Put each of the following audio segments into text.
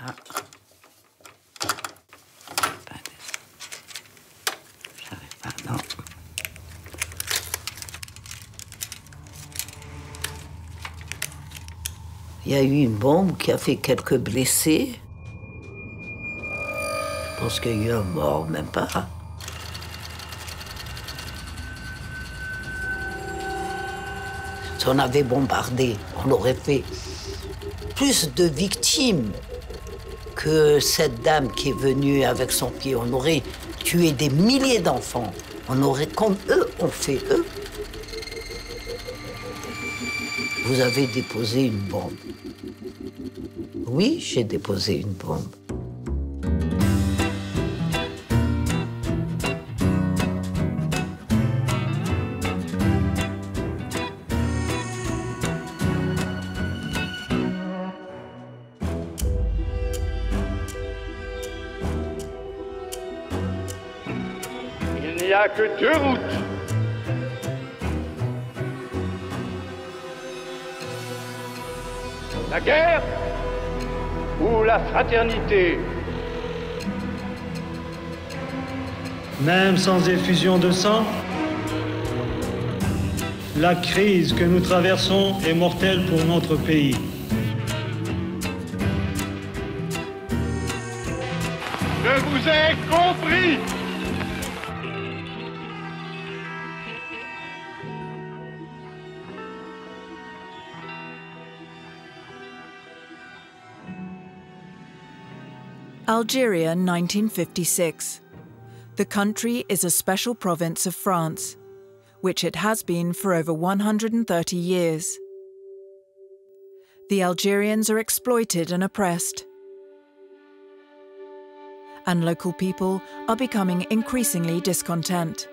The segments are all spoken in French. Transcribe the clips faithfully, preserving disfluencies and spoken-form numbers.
Ah. J'arrive pas, non. Il y a eu une bombe qui a fait quelques blessés. Je pense qu'il y a eu un mort, même pas. Si on avait bombardé, on aurait fait plus de victimes que cette dame qui est venue avec son pied. On aurait tué des milliers d'enfants. On aurait, comme eux ont fait eux. Vous avez déposé une bombe. Oui, j'ai déposé une bombe. Il n'y a que deux routes. La guerre ou la fraternité. Même sans effusion de sang, la crise que nous traversons est mortelle pour notre pays. Je vous ai compris. Algeria, nineteen fifty-six. The country is a special province of France, which it has been for over one hundred thirty years. The Algerians are exploited and oppressed, and local people are becoming increasingly discontent.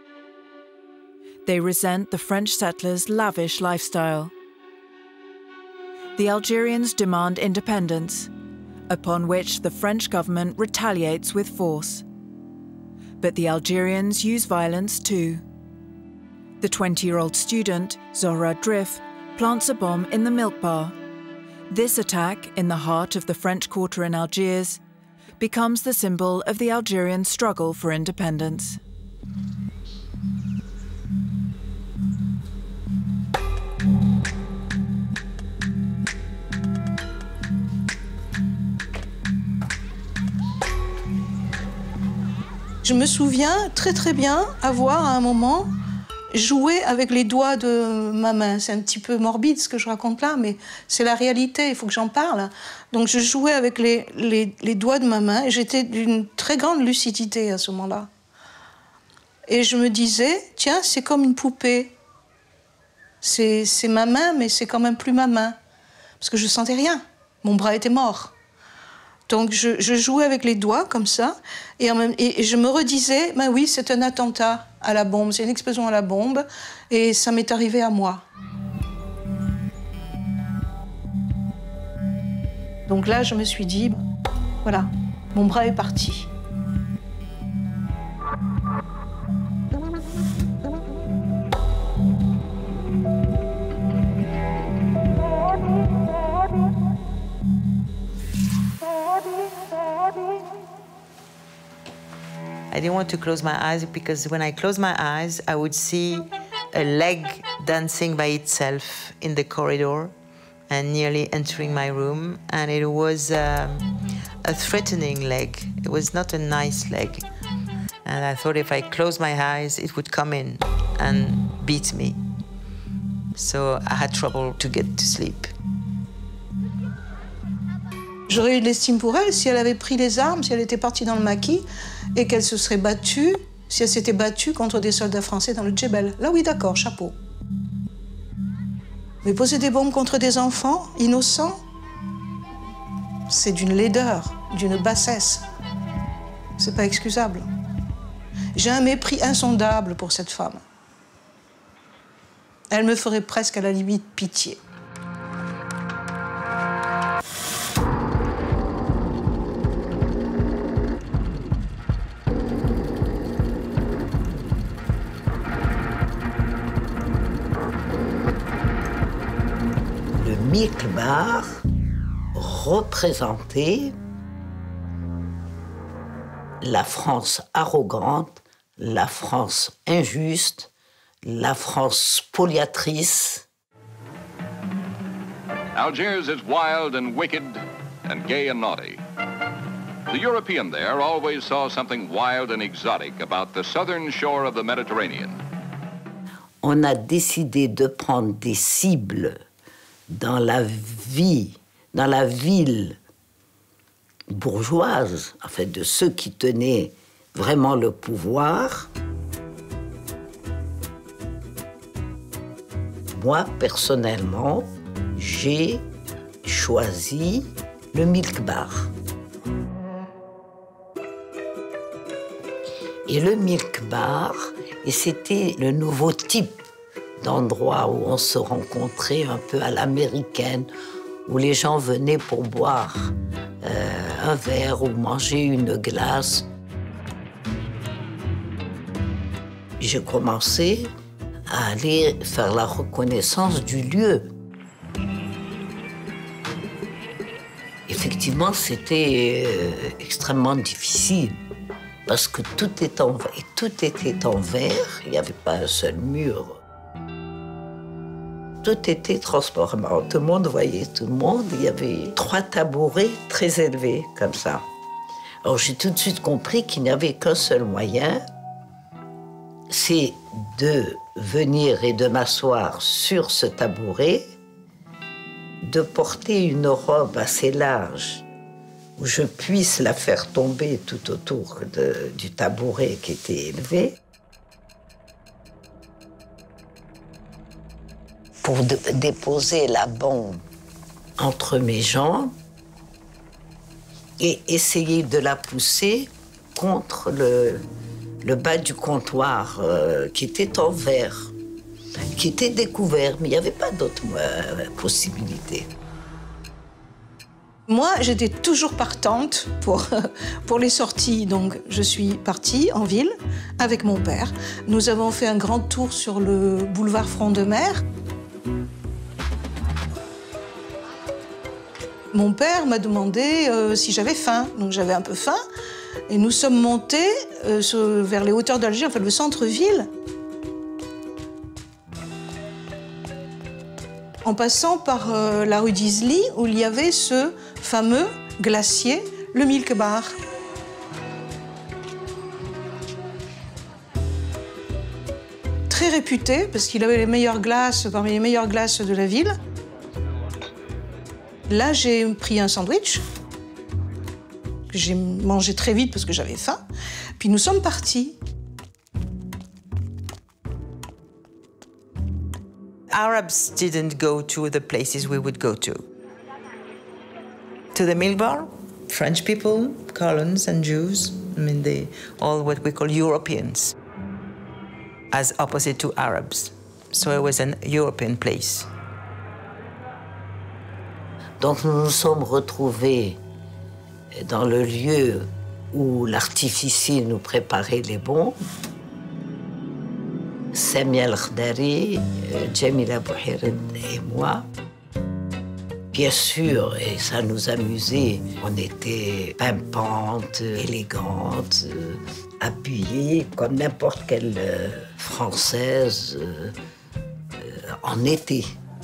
They resent the French settlers' lavish lifestyle. The Algerians demand independence, upon which the French government retaliates with force. But the Algerians use violence too. The twenty-year-old student, Zohra Drif, plants a bomb in the milk bar. This attack, in the heart of the French Quarter in Algiers, becomes the symbol of the Algerian struggle for independence. Je me souviens très très bien avoir à un moment joué avec les doigts de ma main. C'est un petit peu morbide ce que je raconte là, mais c'est la réalité, il faut que j'en parle. Donc je jouais avec les, les, les doigts de ma main et j'étais d'une très grande lucidité à ce moment-là. Et je me disais, tiens, c'est comme une poupée. C'est ma main, mais c'est quand même plus ma main. Parce que je sentais rien, mon bras était mort. Donc je, je jouais avec les doigts comme ça, et, en même, et, et je me redisais, ben oui, c'est un attentat à la bombe, c'est une explosion à la bombe, et ça m'est arrivé à moi. Donc là, je me suis dit, voilà, mon bras est parti. I didn't want to close my eyes because when I closed my eyes, I would see a leg dancing by itself in the corridor and nearly entering my room. And it was um, a threatening leg. It was not a nice leg. And I thought if I closed my eyes, it would come in and beat me. So I had trouble to get to sleep. J'aurais eu de l'estime pour elle si elle avait pris les armes, si elle était partie dans le maquis et qu'elle se serait battue, si elle s'était battue contre des soldats français dans le Djebel. Là oui, d'accord, chapeau. Mais poser des bombes contre des enfants innocents, c'est d'une laideur, d'une bassesse. C'est pas excusable. J'ai un mépris insondable pour cette femme. Elle me ferait presque à la limite pitié. Mikbar représentait la France arrogante, la France injuste, la France spoliatrice. Algiers is wild and wicked and gay and naughty. The European there always saw something wild and exotic about the southern shore of the Mediterranean. On a décidé de prendre des cibles dans la vie, dans la ville bourgeoise, en fait, de ceux qui tenaient vraiment le pouvoir. Moi, personnellement, j'ai choisi le Milk Bar. Et le Milk Bar, et c'était le nouveau type d'endroit où on se rencontrait un peu à l'américaine, où les gens venaient pour boire euh, un verre ou manger une glace. J'ai commencé à aller faire la reconnaissance du lieu. Effectivement, c'était euh, extrêmement difficile parce que tout, est en, et tout était en verre, il n'y avait pas un seul mur. Tout était transparent, tout le monde voyait tout le monde. Il y avait trois tabourets très élevés, comme ça. Alors j'ai tout de suite compris qu'il n'y avait qu'un seul moyen, c'est de venir et de m'asseoir sur ce tabouret, de porter une robe assez large où je puisse la faire tomber tout autour de, du tabouret qui était élevé, pour de, déposer la bombe entre mes jambes et essayer de la pousser contre le, le bas du comptoir euh, qui était en verre, qui était découvert, mais il n'y avait pas d'autre euh, possibilité. Moi, j'étais toujours partante pour, pour les sorties, donc je suis partie en ville avec mon père. Nous avons fait un grand tour sur le boulevard Front de Mer. Mon père m'a demandé euh, si j'avais faim, donc j'avais un peu faim. Et nous sommes montés euh, sur, vers les hauteurs d'Alger, en fait le centre-ville, en passant par euh, la rue d'Isly, où il y avait ce fameux glacier, le Milk Bar. Très réputé, parce qu'il avait les meilleures glaces, parmi les meilleures glaces de la ville. Là, j'ai pris un sandwich, que j'ai mangé très vite parce que j'avais faim. Puis nous sommes partis. Arabs didn't go to the places we would go to. To the Milk Bar, French people, colons and Jews, I mean, they all what we call Europeans, as opposite to Arabs. So it was an European place. Donc nous nous sommes retrouvés dans le lieu où l'artificier nous préparait les bombes. Samia El-Khdari, Jamila Bouhired et moi. Bien sûr, et ça nous amusait, on était pimpantes, élégantes, habillées comme n'importe quelle Française en été.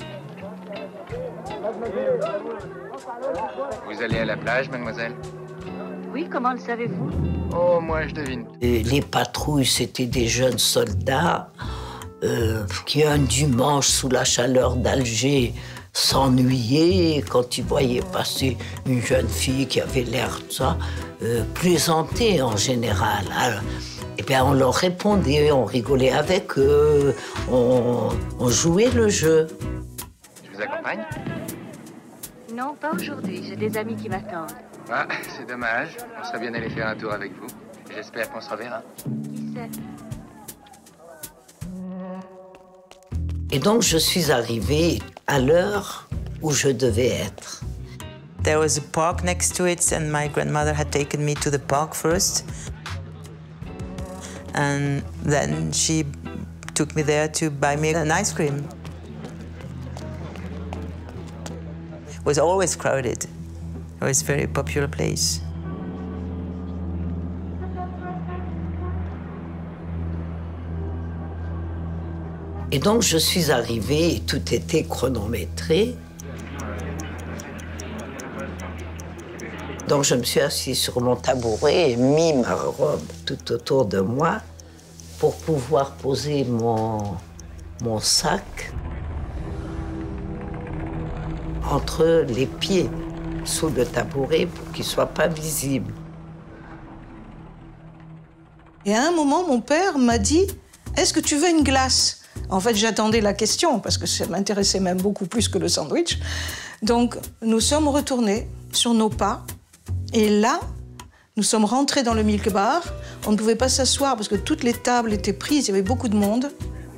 Vous allez à la plage, mademoiselle? Oui, comment le savez-vous? Oh, moi, je devine. Et les patrouilles, c'était des jeunes soldats euh, qui, un dimanche, sous la chaleur d'Alger, s'ennuyaient quand ils voyaient passer une jeune fille qui avait l'air de ça, euh, plaisanter en général. Alors, et bien, on leur répondait, on rigolait avec eux, on, on jouait le jeu. Je vous accompagne? Non, pas aujourd'hui. J'ai des amis qui m'attendent. Ah, c'est dommage. On serait bien allé faire un tour avec vous. J'espère qu'on se reverra. Qui sait? Et donc, je suis arrivée à l'heure où je devais être. There was a park next to it, and my grandmother had taken me to the park first. And then she took me there to buy me an ice cream. It was always crowded. It was a very popular place. Et donc je suis arrivée et tout était chronométré. Donc je me suis assise sur mon tabouret et mis ma robe tout autour de moi pour pouvoir poser mon, mon sac entre les pieds sous le tabouret pour qu'il ne soit pas visible. Et à un moment, mon père m'a dit « Est-ce que tu veux une glace ?» En fait, j'attendais la question parce que ça m'intéressait même beaucoup plus que le sandwich. Donc, nous sommes retournés sur nos pas. Et là, nous sommes rentrés dans le milk bar. On ne pouvait pas s'asseoir parce que toutes les tables étaient prises, il y avait beaucoup de monde.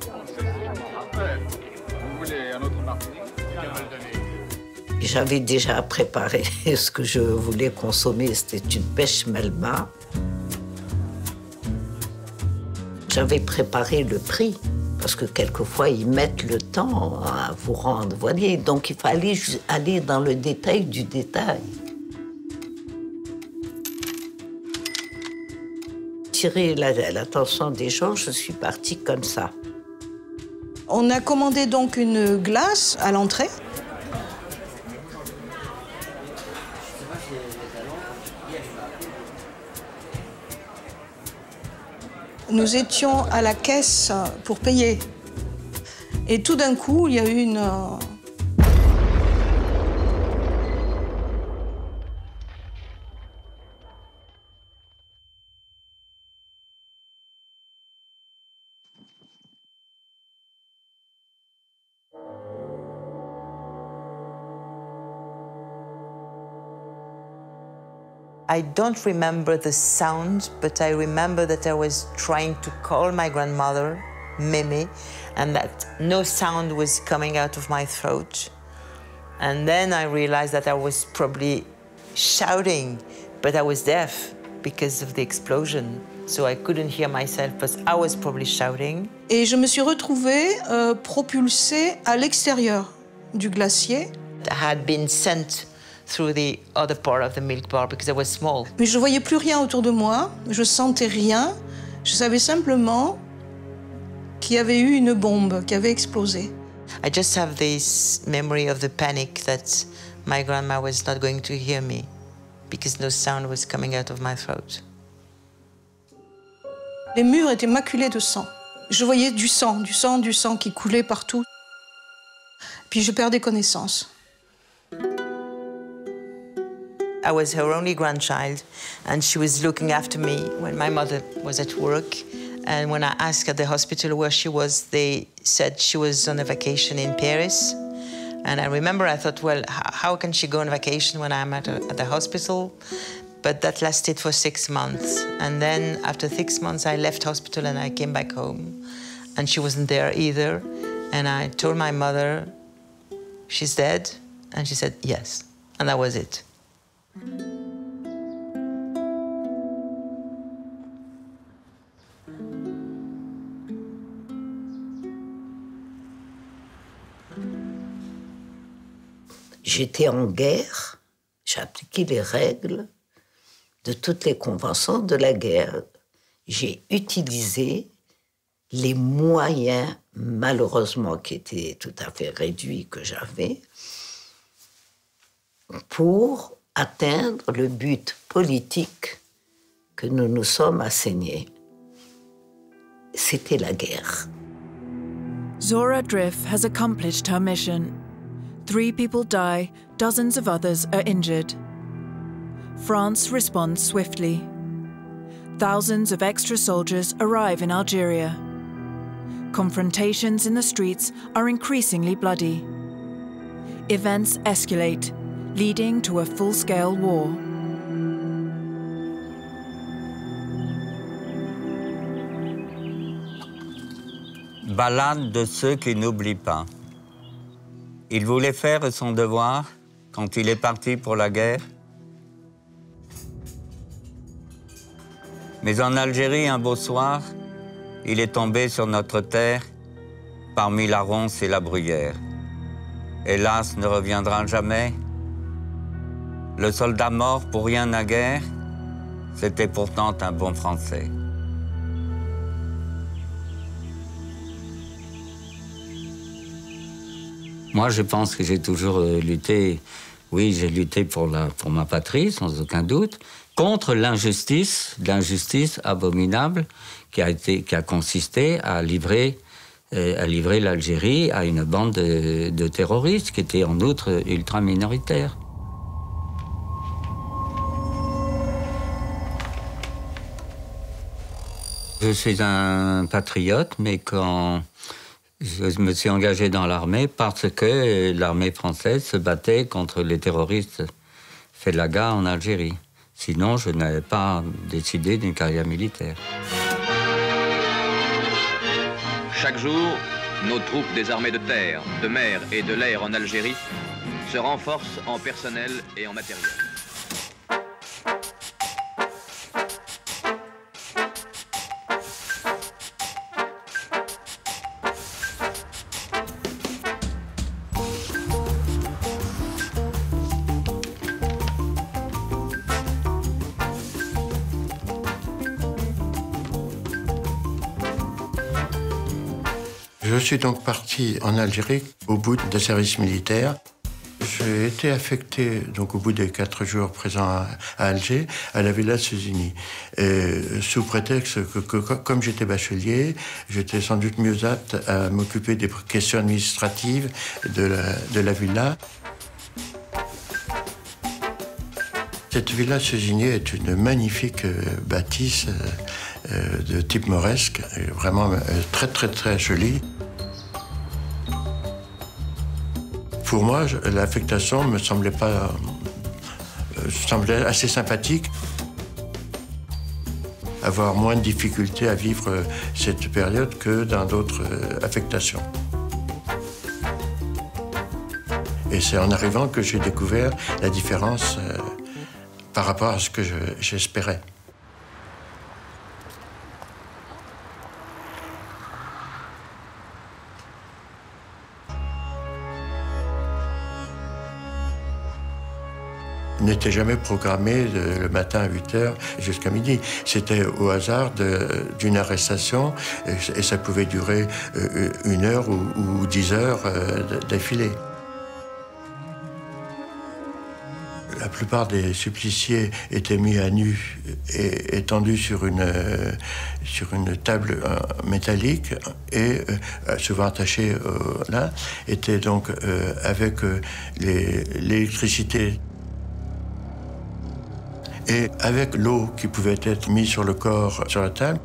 J'avais déjà préparé ce que je voulais consommer, c'était une pêche melba. J'avais préparé le prix, parce que quelquefois, ils mettent le temps à vous rendre, vous voyez. Donc, il fallait aller dans le détail du détail. Tirer l'attention des gens, je suis partie comme ça. On a commandé donc une glace à l'entrée. Nous étions à la caisse pour payer. Et tout d'un coup, il y a eu une... I don't remember the sound, but I remember that I was trying to call my grandmother, Meme, and that no sound was coming out of my throat. And then I realized that I was probably shouting, but I was deaf because of the explosion. So I couldn't hear myself, but I was probably shouting. Et je me suis retrouvée euh, propulsée à l'extérieur du glacier. I had been sent through the other part of the milk bar because I was small. Mais je ne voyais plus rien autour de moi, je sentais rien. Je savais simplement qu'il y avait eu une bombe qui avait explosé. I just have this memory of the panic that my grandma was not going to hear me because no sound was coming out of my throat. Les murs étaient maculés de sang. Je voyais du sang, du sang, du sang qui coulait partout. Puis je perdais connaissance. I was her only grandchild, and she was looking after me when my mother was at work. And when I asked at the hospital where she was, they said she was on a vacation in Paris. And I remember I thought, well, how can she go on vacation when I'm at, a, at the hospital? But that lasted for six months. And then after six months, I left hospital and I came back home. And she wasn't there either. And I told my mother, she's dead? And she said, yes. And that was it. J'étais en guerre, j'ai appliqué les règles de toutes les conventions de la guerre. J'ai utilisé les moyens, malheureusement, qui étaient tout à fait réduits que j'avais, pour atteindre le but politique que nous nous sommes assignés. C'était la guerre. Zora Driff has accomplished her mission. Three people die, dozens of others are injured. France responds swiftly. Thousands of extra soldiers arrive in Algeria. Confrontations in the streets are increasingly bloody. Events escalate, leading to a full-scale war. Ballade de ceux qui n'oublient pas. Il voulait faire son devoir quand il est parti pour la guerre. Mais en Algérie, un beau soir, il est tombé sur notre terre, parmi la ronce et la bruyère. Hélas, ne reviendra jamais Le soldat mort pour rien naguère, c'était pourtant un bon Français. Moi, je pense que j'ai toujours lutté, oui, j'ai lutté pour, la, pour ma patrie, sans aucun doute, contre l'injustice, l'injustice abominable qui a, été, qui a consisté à livrer, euh, à livrer l'Algérie à une bande de, de terroristes qui étaient en outre ultra minoritaires. Je suis un patriote, mais quand je me suis engagé dans l'armée parce que l'armée française se battait contre les terroristes Felaga en Algérie. Sinon, je n'avais pas décidé d'une carrière militaire. Chaque jour, nos troupes des armées de terre, de mer et de l'air en Algérie se renforcent en personnel et en matériel. Je suis donc parti en Algérie au bout d'un service militaire. J'ai été affecté, donc au bout des quatre jours présents à, à Alger, à la Villa Suzini. Et, sous prétexte que, que, que comme j'étais bachelier, j'étais sans doute mieux apte à m'occuper des questions administratives de la, de la villa. Cette Villa Suzini est une magnifique euh, bâtisse euh, de type mauresque, vraiment euh, très très très jolie. Pour moi, l'affectation me semblait pas, euh, semblait assez sympathique. Avoir moins de difficultés à vivre euh, cette période que dans d'autres euh, affectations. Et c'est en arrivant que j'ai découvert la différence euh, par rapport à ce que j'espérais. N'était jamais programmé de, le matin à huit heures jusqu'à midi. C'était au hasard d'une arrestation et, et ça pouvait durer euh, une heure ou, ou dix heures euh, d'affilée. La plupart des suppliciés étaient mis à nu et étendus sur une, euh, sur une table euh, métallique et euh, souvent attachés euh, là, étaient donc euh, avec euh, l'électricité. Et avec l'eau qui pouvait être mise sur le corps, sur la table,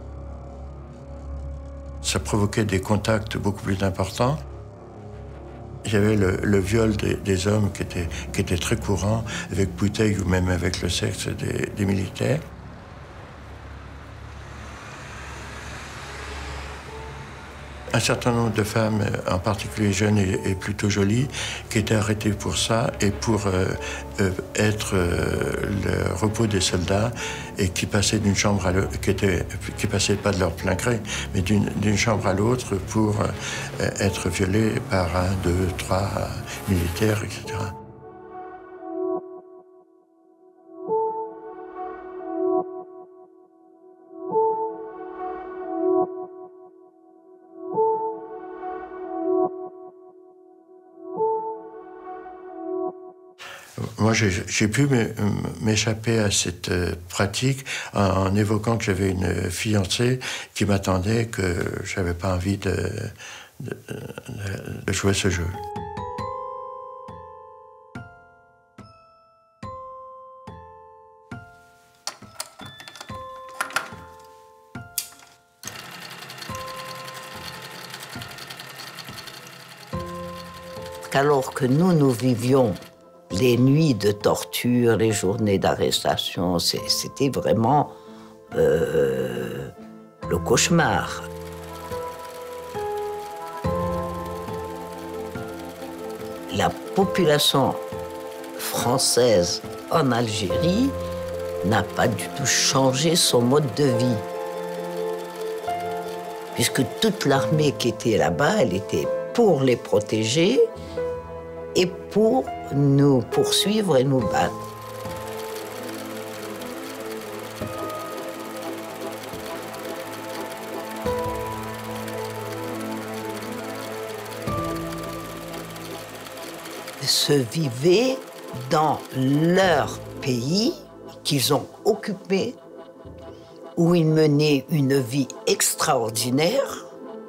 ça provoquait des contacts beaucoup plus importants. Il y avait le, le viol des, des hommes qui était, qui était très courant, avec bouteilles ou même avec le sexe des, des militaires. Un certain nombre de femmes, en particulier jeunes et, et plutôt jolies, qui étaient arrêtées pour ça et pour euh, euh, être euh, le repos des soldats et qui passaient d'une chambre à l'autre, qui étaient, qui passaient pas de leur plein gré, mais d'une chambre à l'autre pour euh, être violées par un, deux, trois militaires, et cetera. Moi, j'ai pu m'échapper à cette pratique en, en évoquant que j'avais une fiancée qui m'attendait, que je n'avais pas envie de, de, de jouer ce jeu. Alors que nous, nous vivions les nuits de torture, les journées d'arrestation, c'était vraiment euh, le cauchemar. La population française en Algérie n'a pas du tout changé son mode de vie. Puisque toute l'armée qui était là-bas, elle était pour les protéger et pour nous poursuivre et nous battre. se vivaient dans leur pays qu'ils ont occupé, où ils menaient une vie extraordinaire,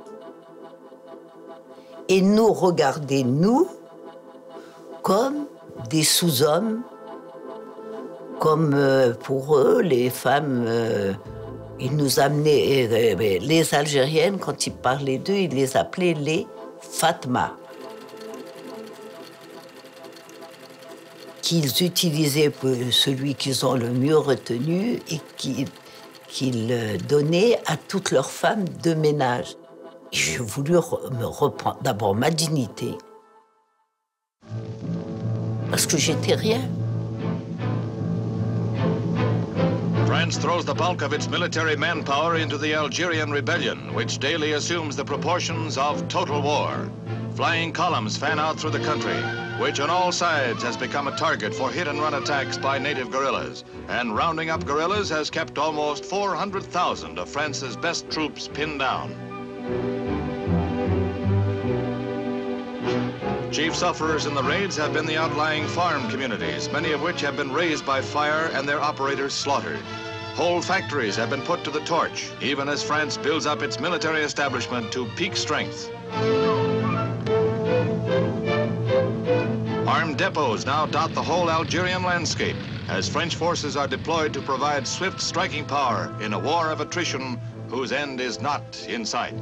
et nous regardaient, nous, comme des sous-hommes, comme euh, pour eux, les femmes, euh, ils nous amenaient, euh, les Algériennes, quand ils parlaient d'eux, ils les appelaient les Fatma, qu'ils utilisaient pour celui qu'ils ont le mieux retenu et qu'ils qu'ils donnaient à toutes leurs femmes de ménage. J'ai voulu me reprendre d'abord ma dignité, parce que j'étais rien. France throws the bulk of its military manpower into the Algerian rebellion, which daily assumes the proportions of total war. Flying columns fan out through the country, which on all sides has become a target for hit-and-run attacks by native guerrillas. And rounding up guerrillas has kept almost four hundred thousand of France's best troops pinned down. Chief sufferers in the raids have been the outlying farm communities, many of which have been razed by fire and their operators slaughtered. Whole factories have been put to the torch, even as France builds up its military establishment to peak strength. Armed depots now dot the whole Algerian landscape as French forces are deployed to provide swift striking power in a war of attrition whose end is not in sight.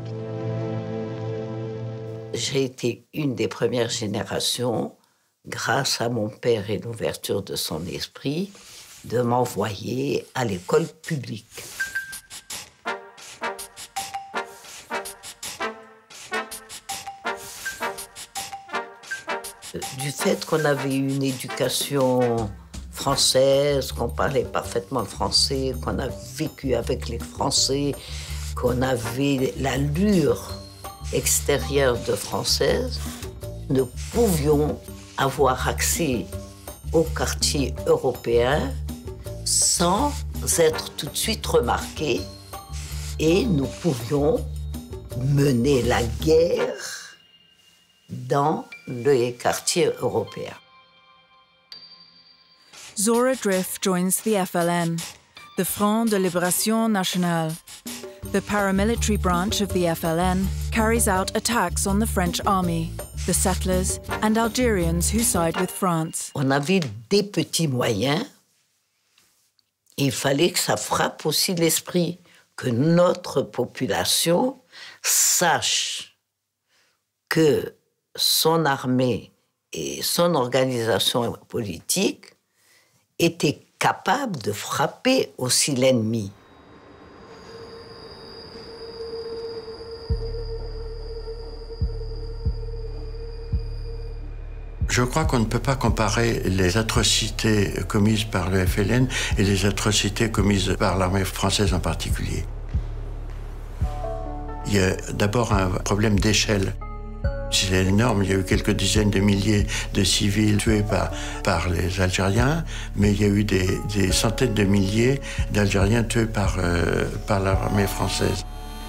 J'ai été une des premières générations, grâce à mon père et l'ouverture de son esprit, de m'envoyer à l'école publique. Du fait qu'on avait une éducation française, qu'on parlait parfaitement le français, qu'on a vécu avec les Français, qu'on avait l'allure extérieure de Française, nous pouvions avoir accès au quartier européen sans être tout de suite remarqués, et nous pouvions mener la guerre dans les quartiers européens. Zora Drift joins the F L N, the Front de Libération Nationale. The paramilitary branch of the F L N carries out attacks on the French army, the settlers and Algerians who side with France. On avait des petits moyens. Il fallait que ça frappe aussi l'esprit, que notre population sache que son armée et son organisation politique étaient capables de frapper aussi l'ennemi. Je crois qu'on ne peut pas comparer les atrocités commises par le F L N et les atrocités commises par l'armée française en particulier. Il y a d'abord un problème d'échelle. C'est énorme, il y a eu quelques dizaines de milliers de civils tués par, par les Algériens, mais il y a eu des, des centaines de milliers d'Algériens tués par, euh, par l'armée française.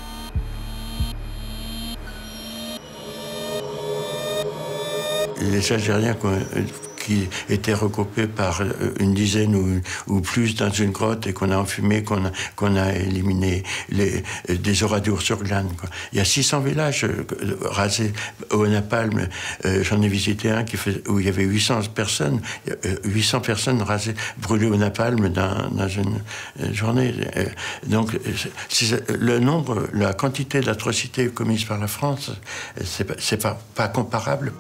Les Algériens qui étaient regroupés par une dizaine ou, ou plus dans une grotte et qu'on a enfumé, qu'on a, qu'on a éliminé, les, des Oradour-sur-Glane. Il y a six cents villages rasés au napalm. Euh, j'en ai visité un qui fait, où il y avait huit cents personnes, huit cents personnes rasées, brûlées au napalm dans, dans une journée. Donc, c'est, le nombre, la quantité d'atrocités commises par la France, c'est, c'est pas, pas comparable.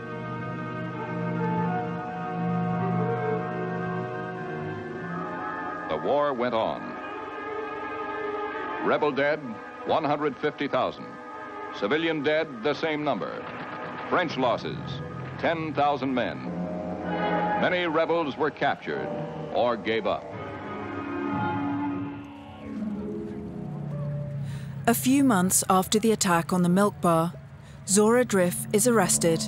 The war went on. Rebel dead, one hundred fifty thousand. Civilian dead, the same number. French losses, ten thousand men. Many rebels were captured or gave up. A few months after the attack on the milk bar, Zora Drift is arrested.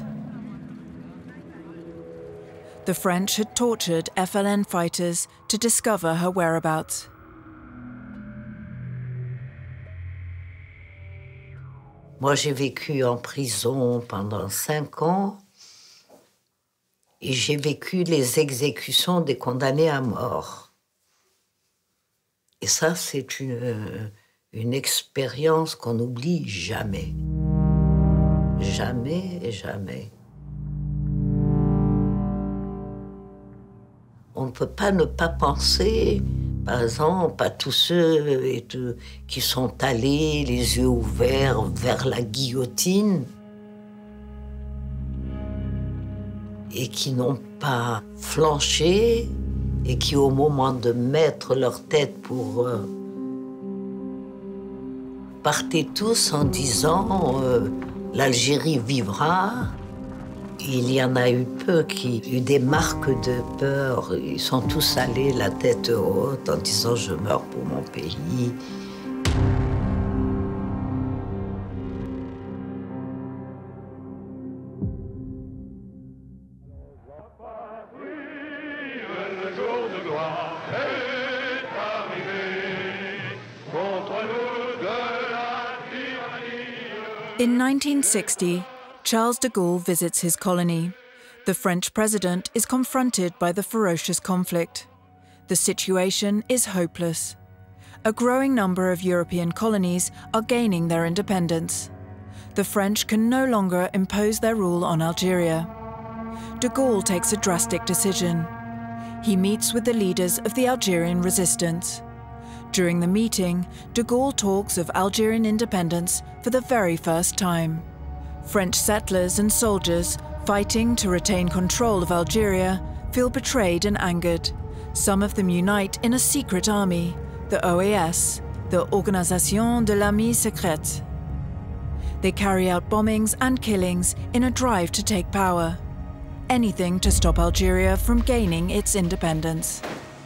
The French had tortured F L N fighters to discover her whereabouts. Moi, j'ai vécu en prison pendant cinq ans. Et j'ai vécu les exécutions des condamnés à mort. Et ça, c'est une, une expérience qu'on n'oublie jamais. Jamais et jamais. On ne peut pas ne pas penser, par exemple, à tous ceux et tout, qui sont allés, les yeux ouverts, vers la guillotine et qui n'ont pas flanché et qui, au moment de mettre leur tête pour... Euh, partaient tous en disant euh, « l'Algérie vivra ». Il y en a eu peu qui ont eu des marques de peur. Ils sont tous allés la tête haute en disant « je meurs pour mon pays ». In nineteen sixty, Charles de Gaulle visits his colony. The French president is confronted by the ferocious conflict. The situation is hopeless. A growing number of European colonies are gaining their independence. The French can no longer impose their rule on Algeria. De Gaulle takes a drastic decision. He meets with the leaders of the Algerian resistance. During the meeting, de Gaulle talks of Algerian independence for the very first time. French settlers and soldiers fighting to retain control of Algeria feel betrayed and angered. Some of them unite in a secret army, the O A S, the Organisation de l'Armée Secrète. They carry out bombings and killings in a drive to take power. Anything to stop Algeria from gaining its independence.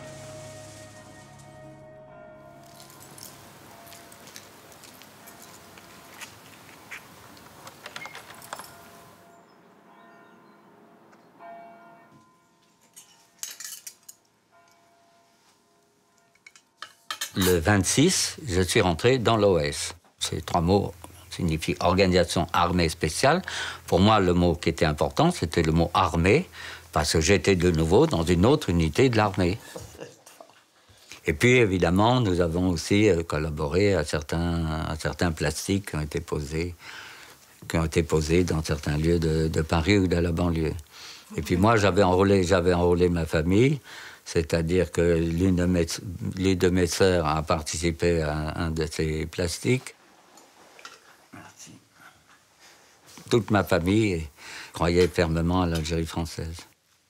Le vingt-six, je suis rentré dans l'O S. Ces trois mots signifient Organisation Armée Spéciale. Pour moi, le mot qui était important, c'était le mot armée, parce que j'étais de nouveau dans une autre unité de l'armée. Et puis, évidemment, nous avons aussi collaboré à certains, à certains plastiques qui ont été posés, qui ont été posés dans certains lieux de, de Paris ou de la banlieue. Et puis moi, j'avais enrôlé, j'avais enrôlé ma famille. C'est-à-dire que l'une de mes, l'une de mes sœurs a participé à un de ces plastiques. Merci. Toute ma famille croyait fermement à l'Algérie française.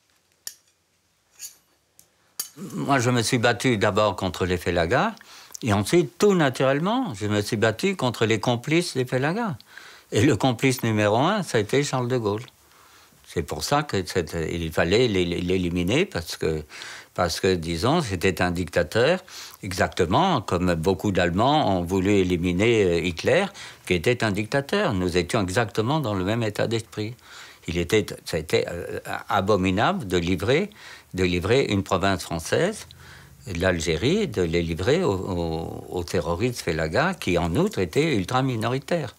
Moi, je me suis battu d'abord contre les Félagas, et ensuite, tout naturellement, je me suis battu contre les complices des Félagas. Et le complice numéro un, ça a été Charles de Gaulle. C'est pour ça qu'il fallait l'éliminer, parce que, parce que, disons, c'était un dictateur, exactement comme beaucoup d'Allemands ont voulu éliminer Hitler, qui était un dictateur. Nous étions exactement dans le même état d'esprit. Il était, ça a été abominable de livrer, de livrer une province française, l'Algérie, de les livrer aux, aux, aux terroristes Félagas, qui en outre étaient ultra minoritaires.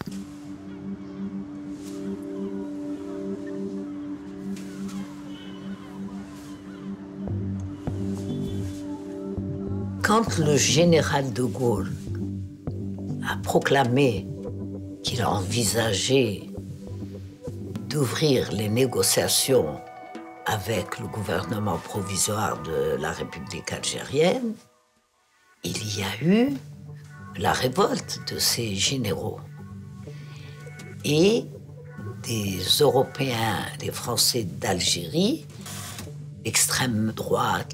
Quand le général de Gaulle a proclamé qu'il a envisagé d'ouvrir les négociations avec le gouvernement provisoire de la République algérienne, il y a eu la révolte de ces généraux. Et des Européens, des Français d'Algérie, extrême droite.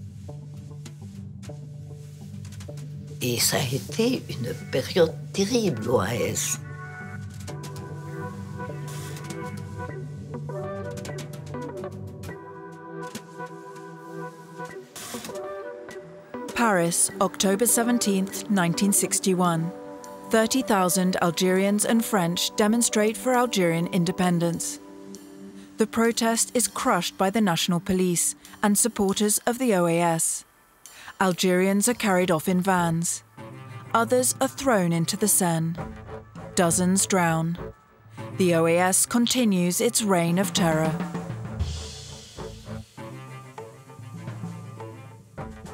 Et ça a été une période terrible, l'O A S. Paris, October seventeenth, nineteen sixty-one. thirty thousand Algerians and French demonstrate for Algerian independence. The protest is crushed by the National Police and supporters of the O A S. Algerians are carried off in vans. Others are thrown into the Seine. Dozens drown. The O A S continues its reign of terror.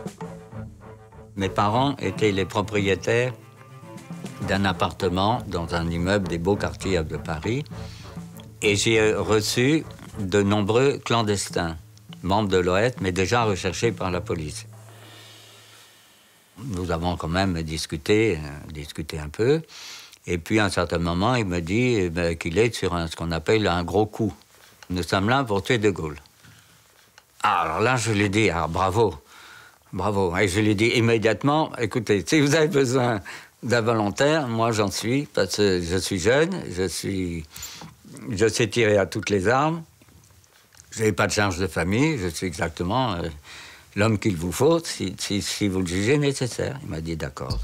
Mes parents étaient les propriétaires d'un appartement dans un immeuble des beaux quartiers de Paris. Et j'ai reçu de nombreux clandestins, membres de l'O S, mais déjà recherchés par la police. Nous avons quand même discuté, euh, discuté un peu. Et puis, à un certain moment, il me dit eh ben, qu'il est sur un, ce qu'on appelle un gros coup. Nous sommes là pour tuer De Gaulle. Ah, alors là, je lui ai dit, ah, bravo, bravo. Et je lui ai dit immédiatement, écoutez, si vous avez besoin d'un volontaire, moi j'en suis, parce que je suis jeune, je suis... Je sais tirer à toutes les armes, je n'ai pas de charge de famille, je suis exactement euh, l'homme qu'il vous faut si, si, si vous le jugez nécessaire. Il m'a dit d'accord.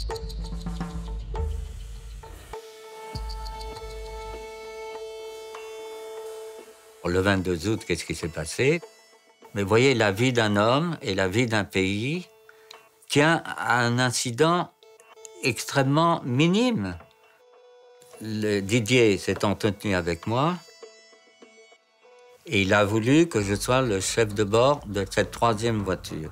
Le vingt-deux août, qu'est-ce qui s'est passé? Mais vous voyez, la vie d'un homme et la vie d'un pays tient à un incident extrêmement minime. Le Didier s'est entretenu avec moi et il a voulu que je sois le chef de bord de cette troisième voiture.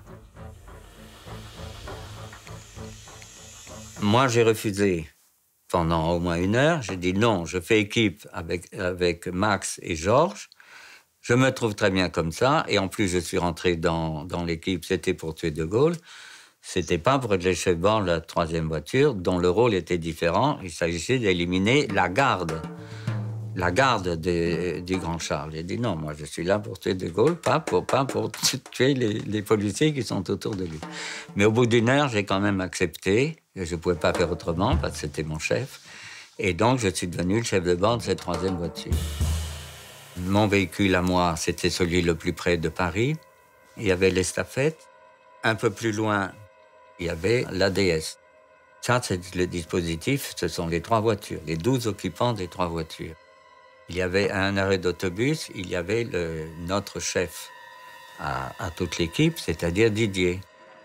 Moi, j'ai refusé pendant au moins une heure. J'ai dit non, je fais équipe avec, avec Max et Georges. Je me trouve très bien comme ça. Et en plus, je suis rentré dans, dans l'équipe, c'était pour tuer De Gaulle. C'était pas pour être le chef de bord de la troisième voiture, dont le rôle était différent. Il s'agissait d'éliminer la garde, la garde de, du Grand Charles. J'ai dit non, moi je suis là pour tuer De Gaulle, pas pour, pas pour tuer les, les policiers qui sont autour de lui. Mais au bout d'une heure, j'ai quand même accepté. Je ne pouvais pas faire autrement parce que c'était mon chef. Et donc, je suis devenu le chef de bord de cette troisième voiture. Mon véhicule à moi, c'était celui le plus près de Paris. Il y avait l'estafette. Un peu plus loin, il y avait l'A D S. Ça, c'est le dispositif, ce sont les trois voitures, les douze occupants des trois voitures. Il y avait un arrêt d'autobus, il y avait le, notre chef à, à toute l'équipe, c'est-à-dire Didier.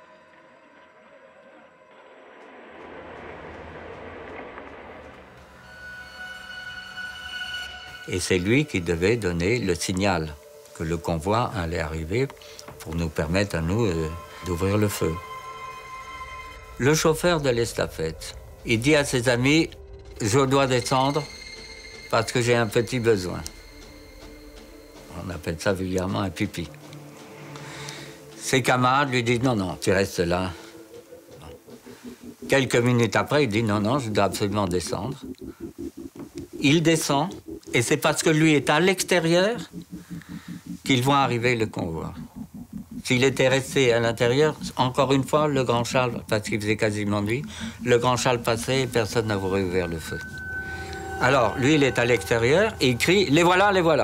Et c'est lui qui devait donner le signal que le convoi allait arriver pour nous permettre à nous euh, d'ouvrir le feu. Le chauffeur de l'estafette, il dit à ses amis, je dois descendre parce que j'ai un petit besoin. On appelle ça vulgairement un pipi. Ses camarades lui disent, non, non, tu restes là. Quelques minutes après, il dit, non, non, je dois absolument descendre. Il descend, et c'est parce que lui est à l'extérieur qu'ils voient arriver le convoi. S'il était resté à l'intérieur, encore une fois, le Grand Charles, parce qu'il faisait quasiment nuit, le Grand Charles passait et personne n'aurait ouvert le feu. Alors, lui, il est à l'extérieur et il crie « Les voilà, les voilà !»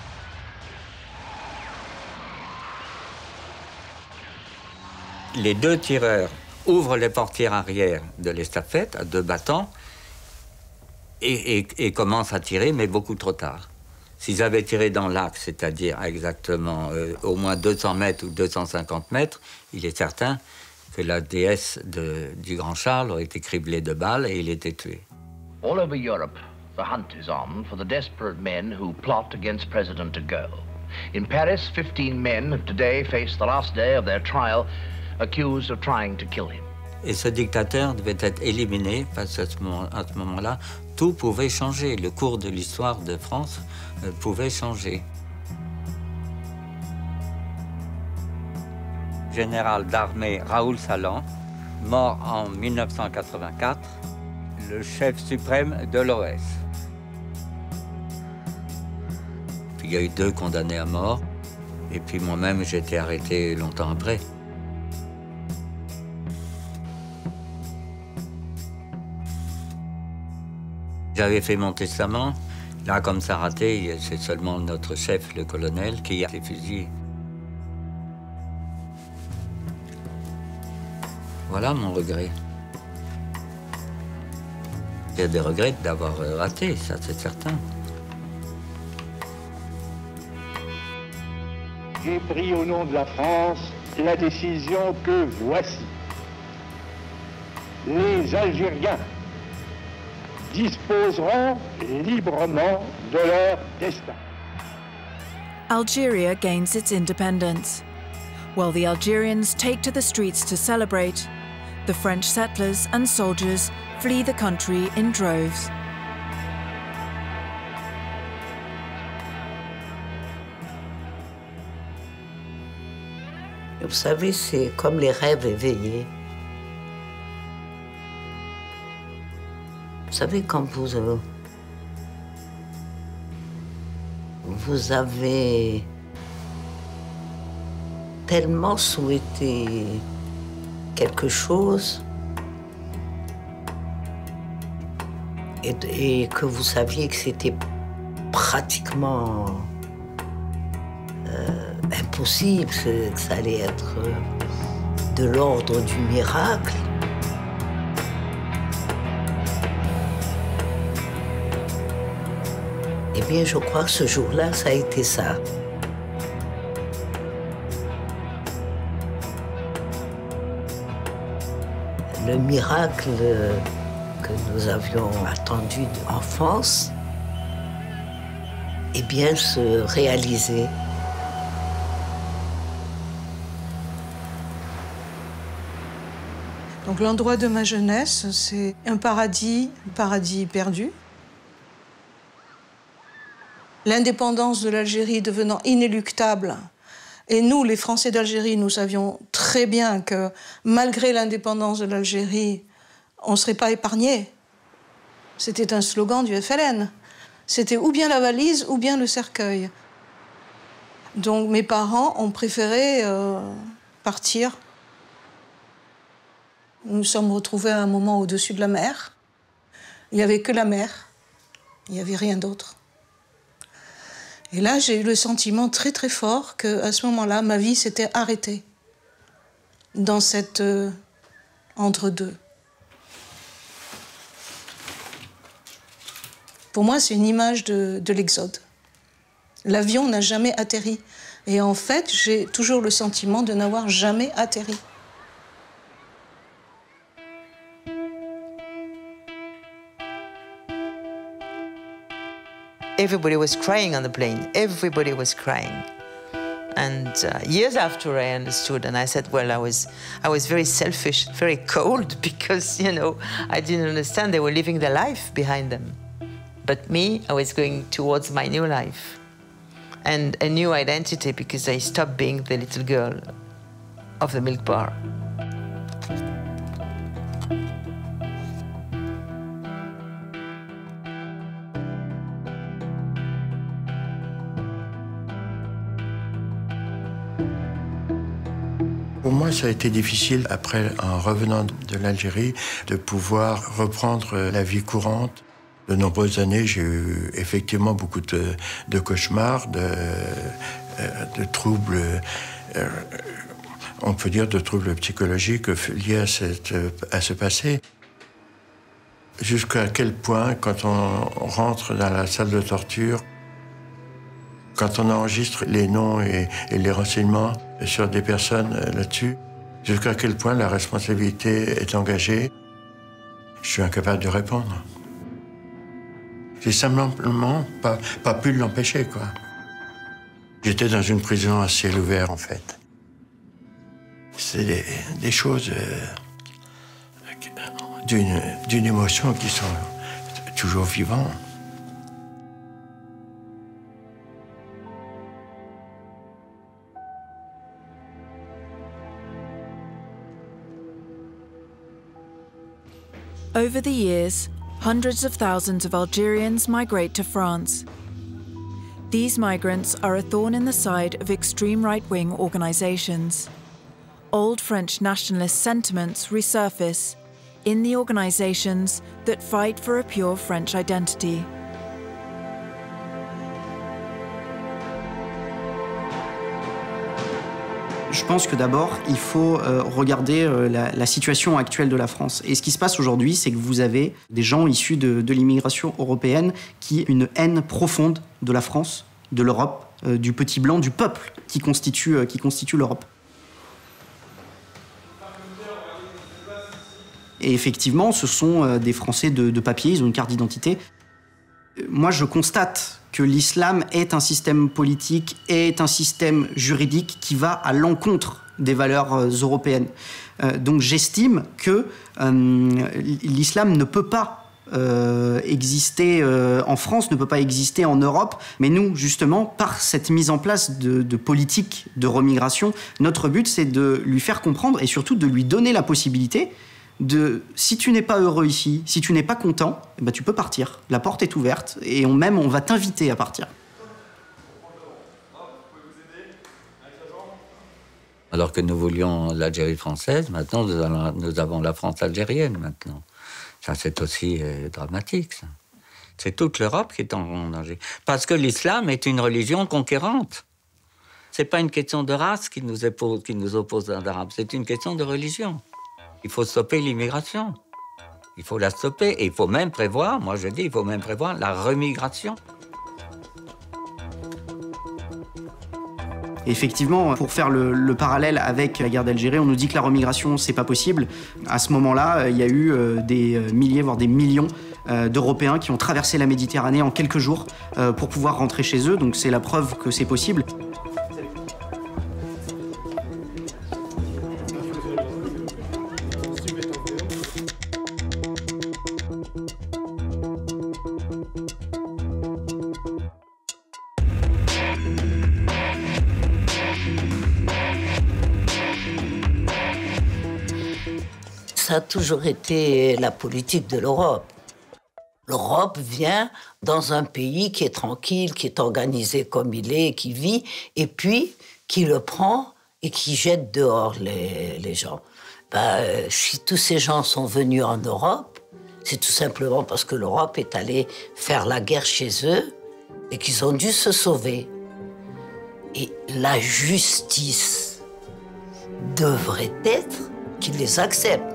Les deux tireurs ouvrent les portières arrière de l'estafette à deux battants et, et, et commencent à tirer, mais beaucoup trop tard. S'ils avaient tiré dans l'axe, c'est-à-dire à exactement euh, au moins deux cents mètres ou deux cent cinquante mètres, il est certain que la déesse de, du Grand Charles aurait été criblée de balles et il était tué. All over Europe, the hunt is on for the desperate men who plot against President de Gaulle. In Paris, fifteen men have today faced the last day of their trial, accused of trying to kill him. Et ce dictateur devait être éliminé parce qu'à ce moment, à ce moment-là, tout pouvait changer. Le cours de l'histoire de France euh, pouvait changer. Général d'armée Raoul Salan, mort en mille neuf cent quatre-vingt-quatre, le chef suprême de l'O S. Puis il y a eu deux condamnés à mort, et puis moi-même j'ai été arrêté longtemps après. J'avais fait mon testament. Là, comme ça a raté, c'est seulement notre chef, le colonel, qui a été fusillé. Voilà mon regret. J'ai des regrets d'avoir raté, ça c'est certain. J'ai pris au nom de la France la décision que voici. Les Algériens disposeront librement de leur destin. Algeria gains its independence. While the Algerians take to the streets to celebrate, the French settlers and soldiers flee the country in droves. Vous savez, c'est comme les rêves éveillés. Vous savez, quand vous, euh, vous avez tellement souhaité quelque chose et, et que vous saviez que c'était pratiquement euh, impossible, que ça allait être de l'ordre du miracle. Eh bien, je crois que ce jour-là, ça a été ça. Le miracle que nous avions attendu en France, eh bien, se réaliser. Donc l'endroit de ma jeunesse, c'est un paradis, un paradis perdu. L'indépendance de l'Algérie devenant inéluctable. Et nous, les Français d'Algérie, nous savions très bien que malgré l'indépendance de l'Algérie, on ne serait pas épargnés. C'était un slogan du F L N. C'était ou bien la valise ou bien le cercueil. Donc mes parents ont préféré euh, partir. Nous nous sommes retrouvés à un moment au-dessus de la mer. Il n'y avait que la mer. Il n'y avait rien d'autre. Et là, j'ai eu le sentiment très très fort qu'à ce moment-là, ma vie s'était arrêtée dans cette euh, entre-deux. Pour moi, c'est une image de, de l'exode. L'avion n'a jamais atterri. Et en fait, j'ai toujours le sentiment de n'avoir jamais atterri. Everybody was crying on the plane. Everybody was crying. And uh, years after I understood, and I said, well, I was, I was very selfish, very cold, because, you know, I didn't understand they were living their life behind them. But me, I was going towards my new life and a new identity, because I stopped being the little girl of the milk bar. Pour moi, ça a été difficile, après, en revenant de l'Algérie, de pouvoir reprendre la vie courante. De nombreuses années, j'ai eu effectivement beaucoup de, de cauchemars, de, de troubles, euh, on peut dire de troubles psychologiques liés à, cette, à ce passé. Jusqu'à quel point, quand on rentre dans la salle de torture, quand on enregistre les noms et, et les renseignements sur des personnes là-dessus, jusqu'à quel point la responsabilité est engagée, je suis incapable de répondre. J'ai simplement pas, pas pu l'empêcher, quoi. J'étais dans une prison à ciel ouvert, en fait. C'est des, des choses euh, d'une, d'une émotion qui sont toujours vivantes. Over the years, hundreds of thousands of Algerians migrate to France. These migrants are a thorn in the side of extreme right-wing organisations. Old French nationalist sentiments resurface in the organisations that fight for a pure French identity. Je pense que d'abord, il faut euh, regarder euh, la, la situation actuelle de la France. Et ce qui se passe aujourd'hui, c'est que vous avez des gens issus de, de l'immigration européenne qui ont une haine profonde de la France, de l'Europe, euh, du petit blanc, du peuple qui constitue, euh, qui constitue l'Europe. Et effectivement, ce sont euh, des Français de, de papier, ils ont une carte d'identité. Moi, je constate que l'islam est un système politique, est un système juridique qui va à l'encontre des valeurs euh, européennes. Euh, donc j'estime que euh, l'islam ne peut pas Euh, exister euh, en France, ne peut pas exister en Europe. Mais nous, justement, par cette mise en place de, de politiques de remigration, notre but, c'est de lui faire comprendre et surtout de lui donner la possibilité de, si tu n'es pas heureux ici, si tu n'es pas content, eh ben, tu peux partir. La porte est ouverte et on, même on va t'inviter à partir. Alors que nous voulions l'Algérie française, maintenant nous, allons, nous avons la France algérienne maintenant. Ça, c'est aussi euh, dramatique, ça. C'est toute l'Europe qui est en danger. Parce que l'islam est une religion conquérante. C'est pas une question de race qui nous, épouse, qui nous oppose aux Arabes, c'est une question de religion. Il faut stopper l'immigration. Il faut la stopper et il faut même prévoir, moi je dis, il faut même prévoir la remigration. Effectivement, pour faire le, le parallèle avec la guerre d'Algérie, on nous dit que la remigration, c'est pas possible. À ce moment-là, il y a eu euh, des milliers, voire des millions euh, d'Européens qui ont traversé la Méditerranée en quelques jours euh, pour pouvoir rentrer chez eux. Donc c'est la preuve que c'est possible. Ça a toujours été la politique de l'Europe. L'Europe vient dans un pays qui est tranquille, qui est organisé comme il est, qui vit, et puis qui le prend et qui jette dehors les, les gens. Ben, si tous ces gens sont venus en Europe, c'est tout simplement parce que l'Europe est allée faire la guerre chez eux et qu'ils ont dû se sauver. Et la justice devrait être qu'ils les acceptent.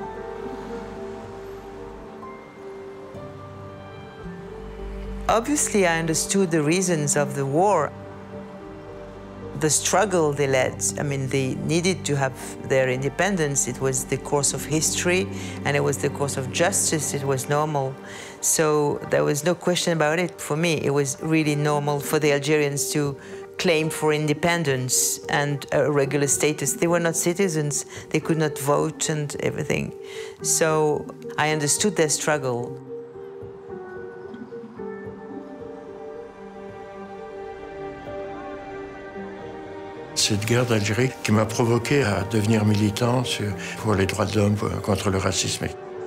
Obviously, I understood the reasons of the war. The struggle they led, I mean, they needed to have their independence. It was the course of history, and it was the course of justice. It was normal. So there was no question about it. For me, it was really normal for the Algerians to claim for independence and a regular status. They were not citizens. They could not vote and everything. So I understood their struggle. Cette guerre d'Algérie qui m'a provoqué à devenir militant pour les droits de l'homme, contre le racisme.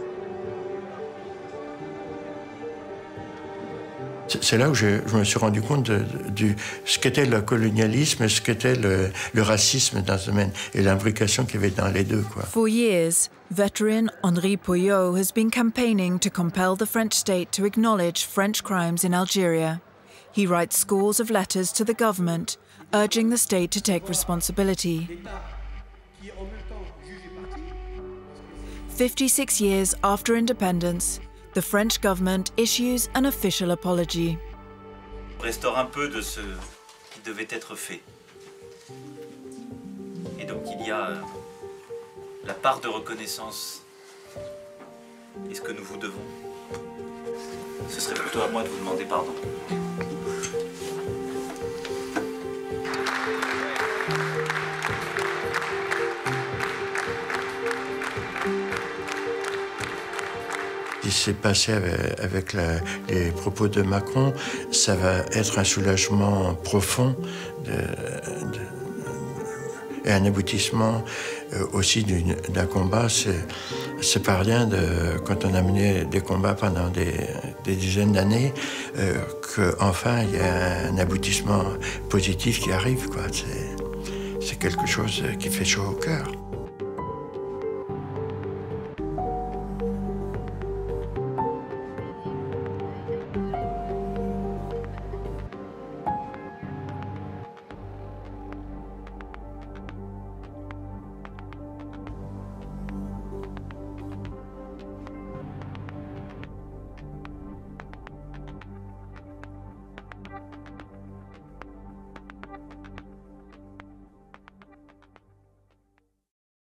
C'est là où je, je me suis rendu compte de, de, de ce qu'était le colonialisme et ce qu'était le, le racisme dans ce domaine et l'imbrication qu'il y avait dans les deux, quoi. For years, veteran Henri Pouillot has been campaigning to compel the French state to acknowledge French crimes in Algeria. He writes scores of letters to the government, urging the state to take responsibility. Fifty-six years after independence, the French government issues an official apology. Restaure un peu de ce qui devait être fait. Et donc il y a euh, la part de reconnaissance et ce que nous vous devons. Ce serait plutôt à moi de vous demander pardon. Ce qui s'est passé avec, avec la, les propos de Macron, ça va être un soulagement profond de, de, et un aboutissement aussi d'un combat. C'est pas rien de, quand on a mené des combats pendant des, des dizaines d'années, euh, qu'enfin il y a un aboutissement positif qui arrive, quoi. C'est quelque chose qui fait chaud au cœur.